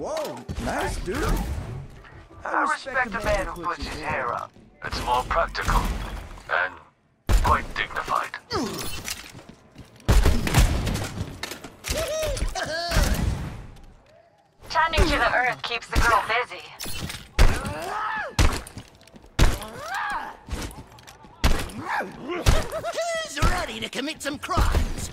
Whoa, nice dude. I respect a man who puts his hair up. It's more practical and quite dignified. Tending to the earth keeps the girl busy. Who's ready to commit some crimes?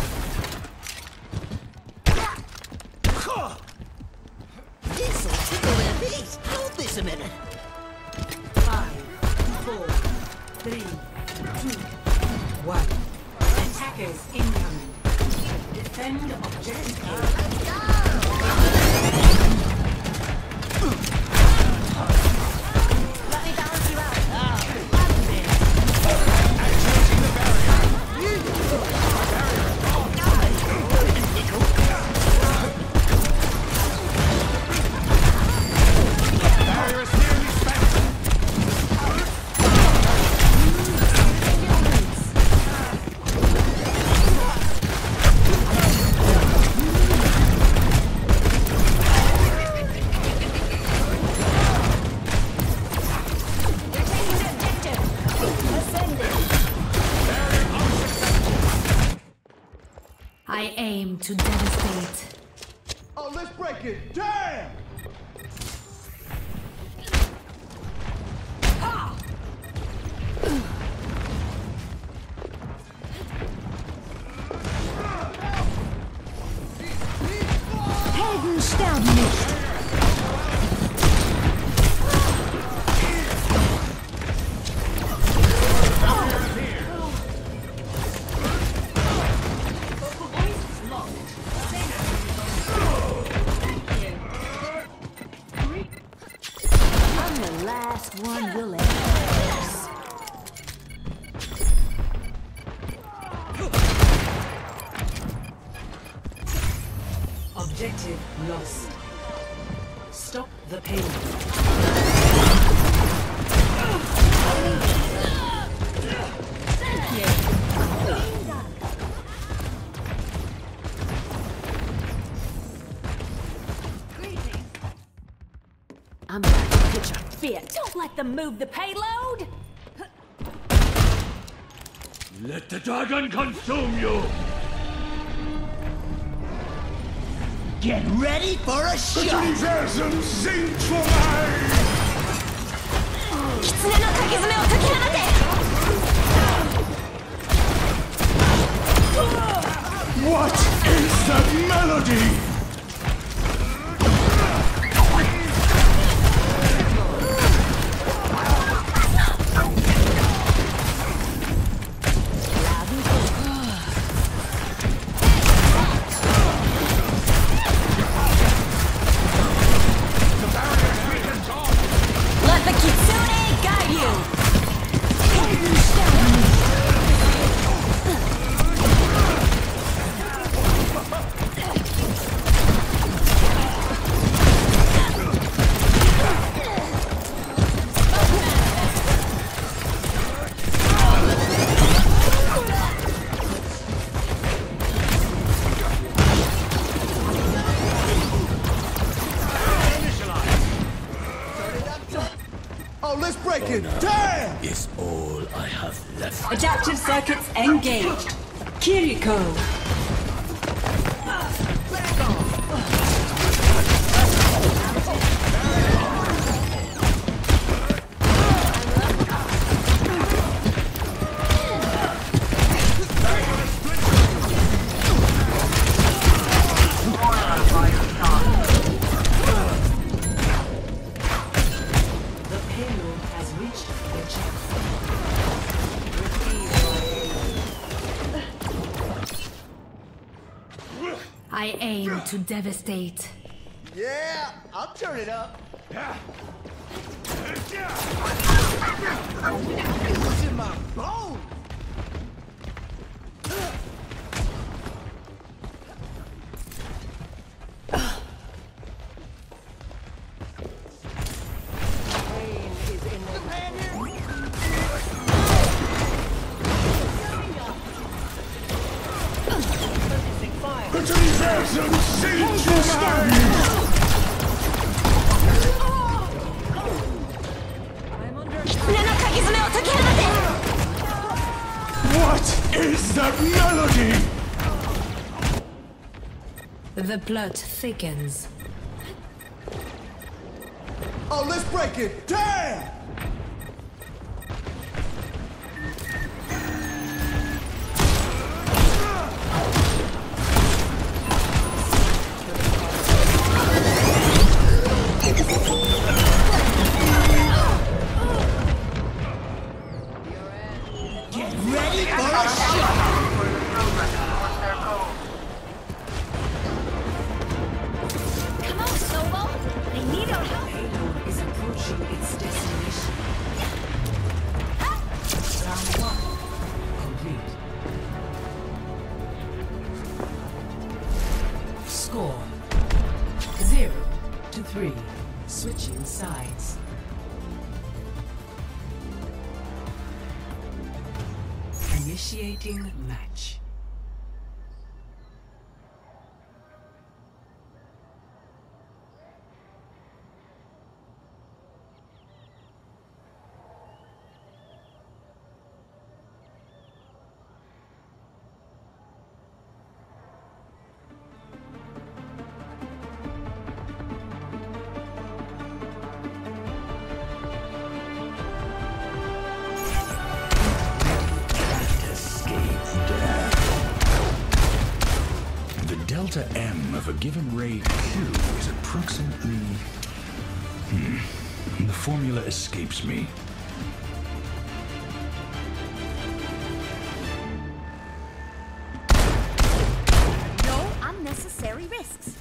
This'll tickle their feet. Hold this a minute. 5, 4, 3, 2, 1. Attackers incoming. Defend objective A. Let me balance you out. I aim to devastate. Oh, let's break it. Damn! Helden sterben nicht. One will end. Objective lost. Stop the payload. I'm about to pitch a fit. Don't let them move the payload! Let the dragon consume you! Get ready for a shot! Universum singt vorbei! What is that melody? Damn! Is all I have left. Adaptive circuits engaged. Kiriko. I aim to devastate. Yeah, I'll turn it up. It's in my bones. Universum singt vorbei! What is that melody? The plot thickens. Oh, let's break it. Damn! Score 0-3. Switching sides. Initiating match. Delta M of a given ray Q is approximately... The formula escapes me. No unnecessary risks.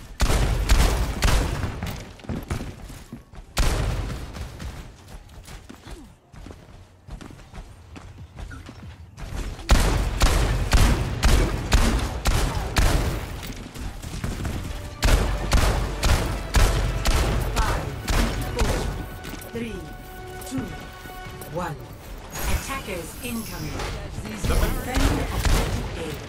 Attackers incoming. Defend objective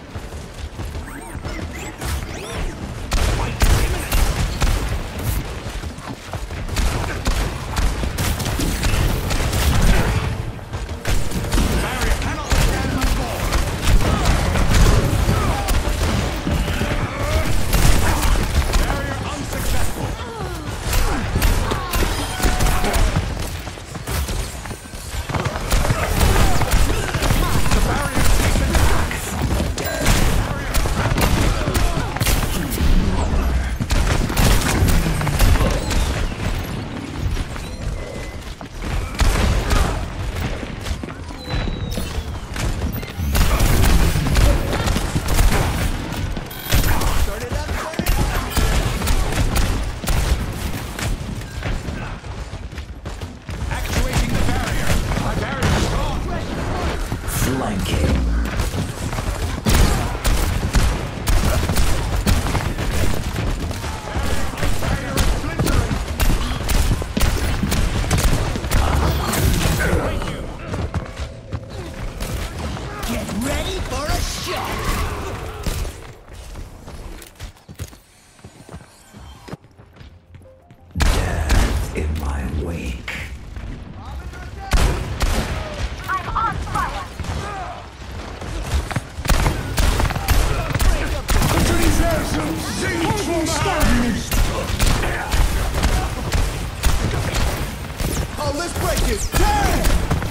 Oh, let's break it! Damn!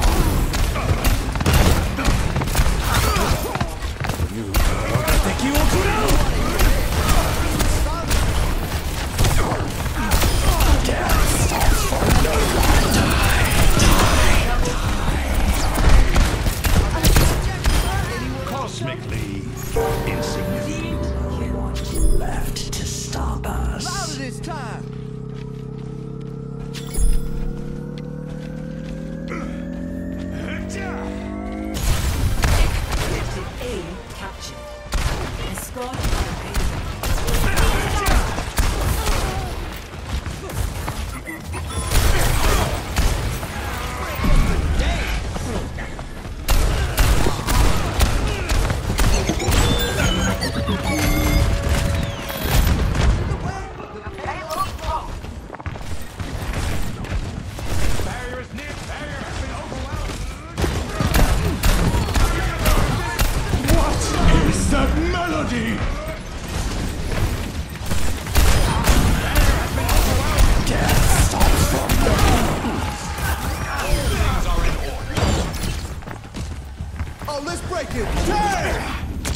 Cosmically insignificant. What's left to stop us? Louder this time! melody! Oh, let's break it! Damn!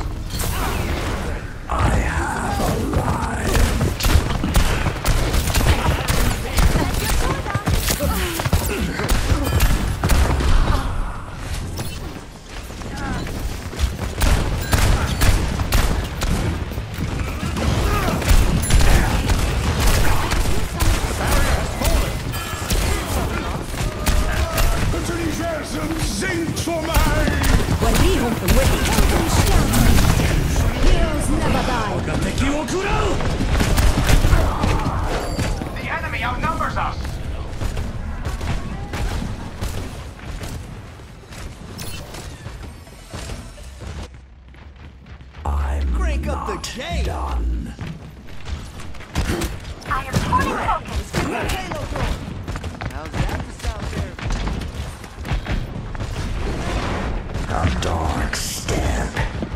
Singt für mich! Heroes never die. The enemy outnumbers us! Crank up the game! I am fully focused. How's that for sound therapy? A dark step.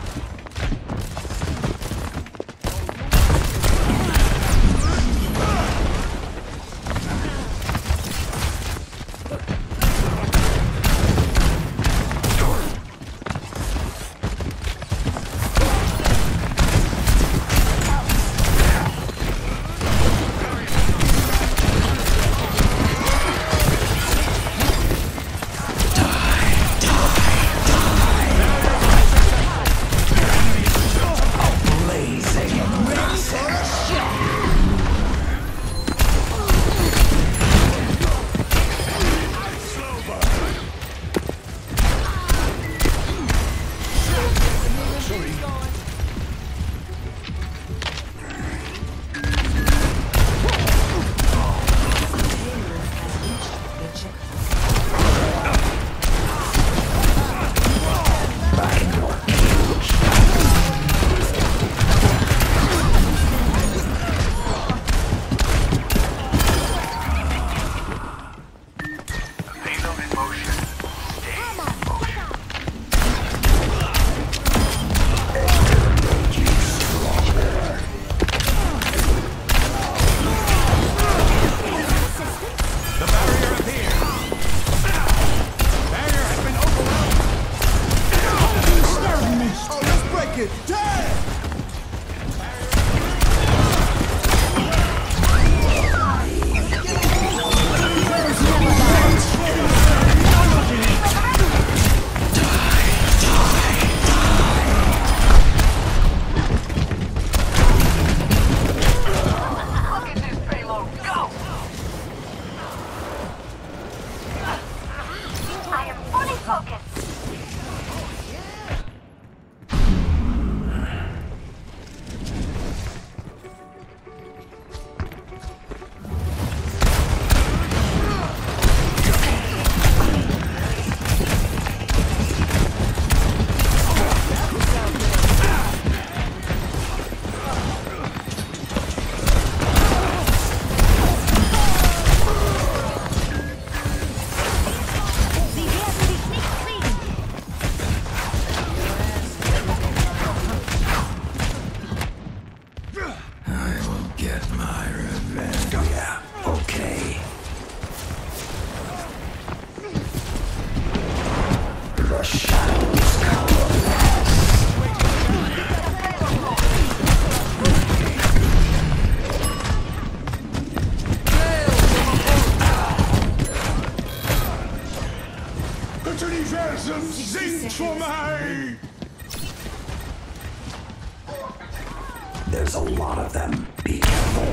Singt für mich! There's a lot of them. Be careful.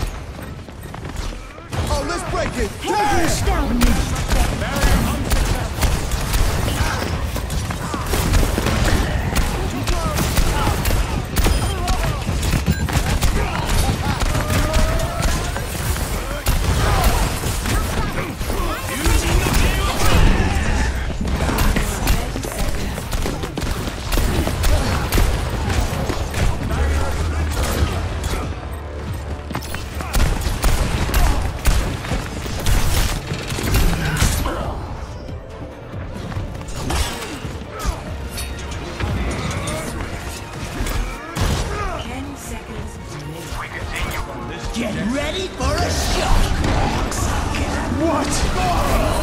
Oh, let's break it! Damn! Get ready for a shock! What?